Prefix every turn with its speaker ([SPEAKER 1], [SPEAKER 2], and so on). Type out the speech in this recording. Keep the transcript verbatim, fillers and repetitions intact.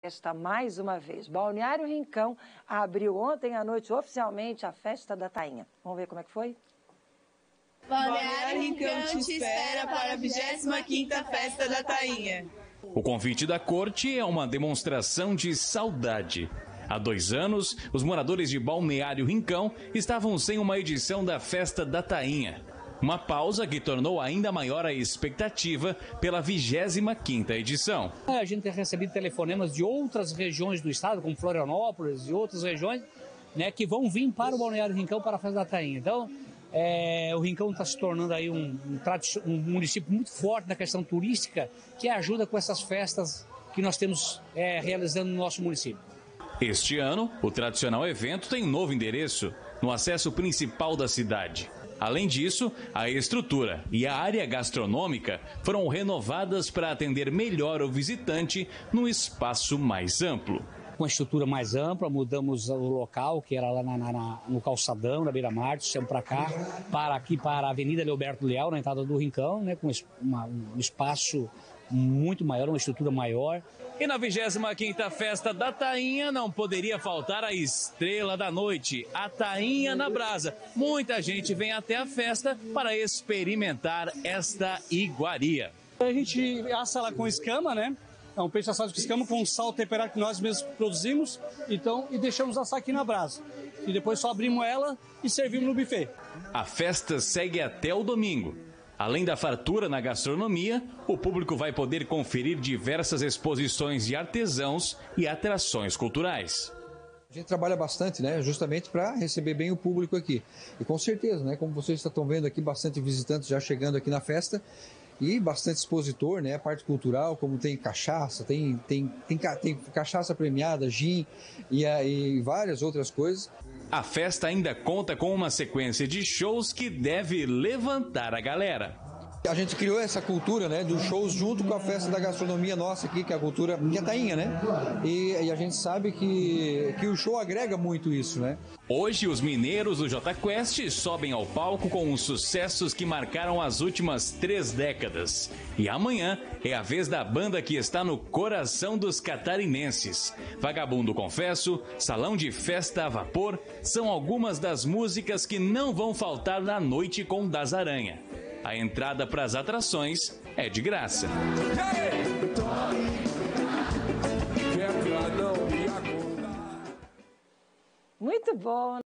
[SPEAKER 1] Festa mais uma vez. Balneário Rincão abriu ontem à noite oficialmente a Festa da Tainha. Vamos ver como é que foi?
[SPEAKER 2] Balneário Rincão te espera para a vigésima quinta Festa da Tainha.
[SPEAKER 3] O convite da corte é uma demonstração de saudade. Há dois anos, os moradores de Balneário Rincão estavam sem uma edição da Festa da Tainha. Uma pausa que tornou ainda maior a expectativa pela vigésima quinta edição.
[SPEAKER 4] A gente tem recebido telefonemas de outras regiões do estado, como Florianópolis e outras regiões, né, que vão vir para o Balneário Rincão para a Festa da Tainha. Então, é, o Rincão está se tornando aí um, um, um município muito forte na questão turística, que ajuda com essas festas que nós temos é, realizando no nosso município.
[SPEAKER 3] Este ano, o tradicional evento tem um novo endereço, no acesso principal da cidade. Além disso, a estrutura e a área gastronômica foram renovadas para atender melhor o visitante num espaço mais amplo.
[SPEAKER 4] Com a estrutura mais ampla, mudamos o local, que era lá na, na, no calçadão, na beira-mar, trouxemos para cá, para aqui para a Avenida Leoberto Leal, na entrada do Rincão, né, com uma, um espaço muito maior, uma estrutura maior.
[SPEAKER 3] E na vigésima quinta Festa da Tainha não poderia faltar a estrela da noite, a Tainha na Brasa. Muita gente vem até a festa para experimentar esta iguaria.
[SPEAKER 5] A gente assa ela com escama, né? É um peixe assado com escama com sal temperado que nós mesmos produzimos, então, e deixamos assar aqui na brasa. E depois só abrimos ela e servimos no buffet.
[SPEAKER 3] A festa segue até o domingo. Além da fartura na gastronomia, o público vai poder conferir diversas exposições de artesãos e atrações culturais.
[SPEAKER 6] A gente trabalha bastante, né, justamente para receber bem o público aqui. E com certeza, né, como vocês estão vendo aqui, bastante visitantes já chegando aqui na festa e bastante expositor, né, a parte cultural, como tem cachaça, tem, tem, tem, tem cachaça premiada, gin e, e várias outras coisas.
[SPEAKER 3] A festa ainda conta com uma sequência de shows que deve levantar a galera.
[SPEAKER 6] A gente criou essa cultura, né, dos shows junto com a festa da gastronomia nossa aqui, que é a cultura, que é a Tainha, né? E, e a gente sabe que, que o show agrega muito isso, né?
[SPEAKER 3] Hoje, os mineiros do Jota Quest sobem ao palco com os sucessos que marcaram as últimas três décadas. E amanhã é a vez da banda que está no coração dos catarinenses. Vagabundo Confesso, Salão de Festa a Vapor, são algumas das músicas que não vão faltar na noite com Das Aranha. A entrada para as atrações é de graça.
[SPEAKER 1] Muito bom.